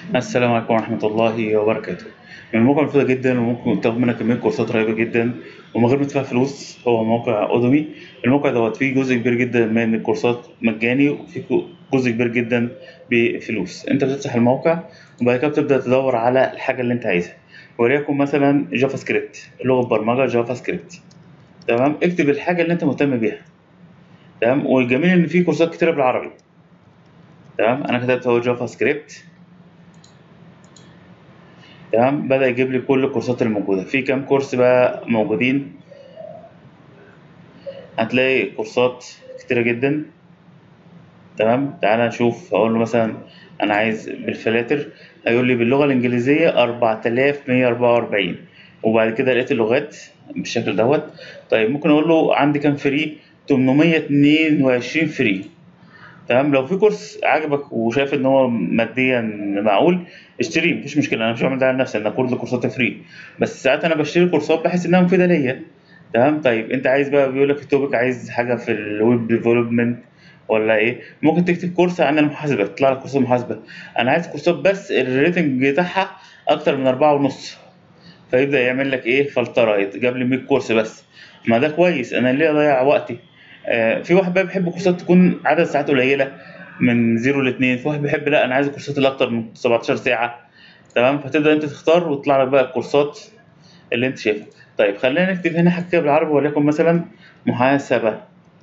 السلام عليكم ورحمة الله وبركاته. من الموقع مفيدة جدا وممكن تاخد منها كمية كورسات رهيبة جدا ومن غير ما تدفع فلوس. هو موقع أودمي. الموقع دوت فيه جزء كبير جدا من الكورسات مجاني وفيه جزء كبير جدا بفلوس. أنت بتفتح الموقع وبعد كده بتبدأ تدور على الحاجة اللي أنت عايزها، وليكن مثلا جافا سكريبت، لغة برمجة جافا سكريبت. تمام، اكتب الحاجة اللي أنت مهتم بيها. تمام، والجميل إن فيه كورسات كتيرة بالعربي. تمام، أنا كتبت هو جافا سكريبت. تمام، بدأ يجيب لي كل الكورسات الموجودة. في كام كورس بقى موجودين؟ هتلاقي كورسات كتيرة جدا. تمام، تعالى نشوف. أقول له مثلا أنا عايز بالفلاتر، هيقول لي باللغة الإنجليزية 4144، وبعد كده لقيت اللغات بالشكل دوت. طيب ممكن أقول له عندي كام فري؟ 822 فري. تمام، لو في كورس عجبك وشايف ان هو ماديا معقول اشتريه، مفيش مشكله. انا مش بعمل ده على نفسي، انا كل كورساتي فري، بس ساعات انا بشتري كورسات بحس انها مفيده ليا. تمام، طيب انت عايز بقى، بيقول لك التوبيك عايز حاجه في الويب ديفلوبمنت ولا ايه؟ ممكن تكتب كورس عن المحاسبه، تطلع لك كورس المحاسبه. انا عايز كورسات بس الريتنج بتاعها اكتر من 4.5، فيبدا يعمل لك ايه، فلتره، جاب لي 100 كورس بس. ما ده كويس، انا ليه اضيع وقتي؟ في واحد بقى بيحب كورسات تكون عدد ساعات قليله، من 0 ل 2. في واحد بيحب لا، انا عايز الكورسات اللي اكتر من 17 ساعه. تمام، فتبدا انت تختار ويطلع لك بقى الكورسات اللي انت شايفها. طيب خلينا نكتب هنا حاجه بالعربي، وليكن مثلا محاسبه.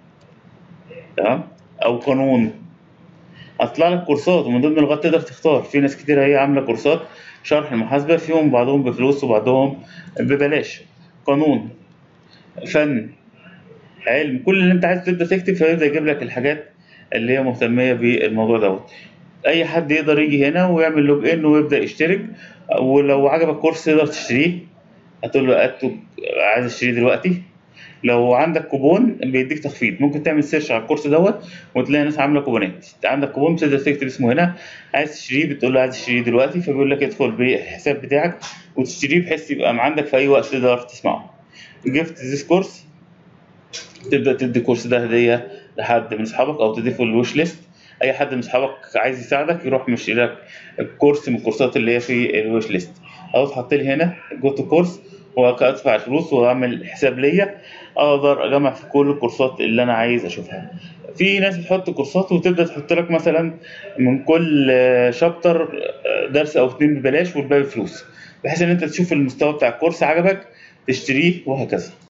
تمام، او قانون. هتطلع لك كورسات، ومن ضمن اللغات تقدر تختار. في ناس كتير هي عامله كورسات شرح المحاسبه، فيهم بعضهم بفلوس وبعضهم ببلاش. قانون، فن، علم، كل اللي انت عايز تبدا تكتب فيبدا يجيب لك الحاجات اللي هي مهتميه بالموضوع دوت. اي حد يقدر يجي هنا ويعمل لوج ان ويبدا يشترك، ولو عجبك كورس تقدر تشتريه. هتقول له عايز اشتريه دلوقتي. لو عندك كوبون بيديك تخفيض، ممكن تعمل سيرش على الكورس دوت وتلاقي ناس عامله كوبونات. انت عندك كوبون بتقدر تكتب اسمه هنا، عايز تشتريه بتقول له عايز اشتريه دلوقتي، فبيقول لك ادخل بالحساب بتاعك وتشتريه، بحيث يبقى عندك في اي وقت تقدر تسمعه. جبت ذيس كورس، تبدا تدي الكورس ده هديه لحد من اصحابك او تضيفه للوش ليست. اي حد من اصحابك عايز يساعدك يروح مشي لك الكورس من الكورسات اللي هي في الوش ليست، او تحط لي هنا جو تو كورس وادفع الفلوس واعمل حساب ليا، اقدر اجمع في كل الكورسات اللي انا عايز اشوفها. في ناس بتحط كورسات وتبدا تحط لك مثلا من كل شابتر درس او اتنين ببلاش والباقي بفلوس، بحيث ان انت تشوف المستوى بتاع الكورس عجبك تشتريه وهكذا.